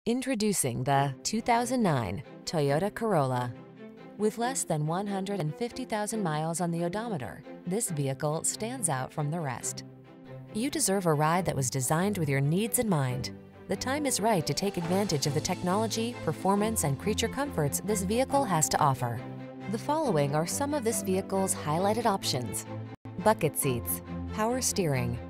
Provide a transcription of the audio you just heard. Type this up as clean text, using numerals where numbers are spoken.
Introducing the 2009 Toyota Corolla. With less than 150,000 miles on the odometer, this vehicle stands out from the rest. You deserve a ride that was designed with your needs in mind. The time is right to take advantage of the technology, performance, and creature comforts this vehicle has to offer. The following are some of this vehicle's highlighted options: bucket seats, power steering,